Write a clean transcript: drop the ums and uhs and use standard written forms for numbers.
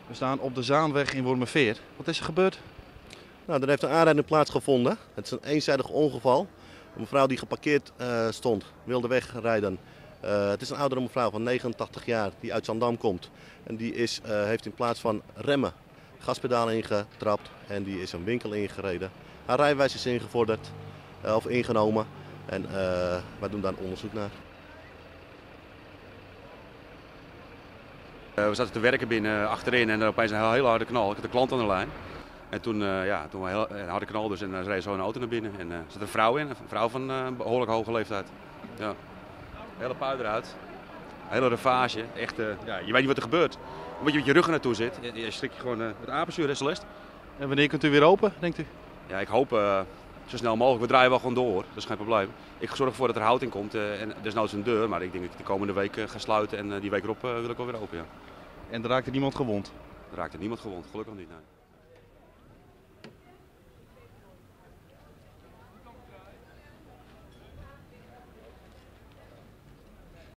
We staan op de Zaanweg in Wormerveer. Wat is er gebeurd? Nou, er heeft een aanrijding plaatsgevonden. Het is een eenzijdig ongeval. Een mevrouw die geparkeerd stond, wilde wegrijden. Het is een oudere mevrouw van 89 jaar die uit Zandam komt. En die heeft in plaats van remmen gaspedaal ingetrapt en die is een winkel ingereden. Haar rijbewijs is ingevorderd of ingenomen en wij doen daar onderzoek naar. We zaten te werken binnen achterin en er opeens een hele harde knal. Ik had de klant aan de lijn. En toen een harde knal dus en reed zo een auto naar binnen. En er zat een vrouw in, een vrouw van behoorlijk hoge leeftijd. Ja. Hele puin eruit. Hele ravage. Echt, je weet niet wat er gebeurt. Omdat je met je rug er naartoe zit. Je schrik je gewoon het apenzuur, Celeste. En wanneer kunt u weer open, denkt u? Ja, ik hoop zo snel mogelijk. We draaien wel gewoon door, dat is geen probleem. Ik zorg ervoor dat er hout in komt en desnoods een deur. Maar ik denk dat ik de komende week ga sluiten en die week erop wil ik wel weer open. Ja. En er raakte niemand gewond? Er raakte niemand gewond, gelukkig niet. Nee.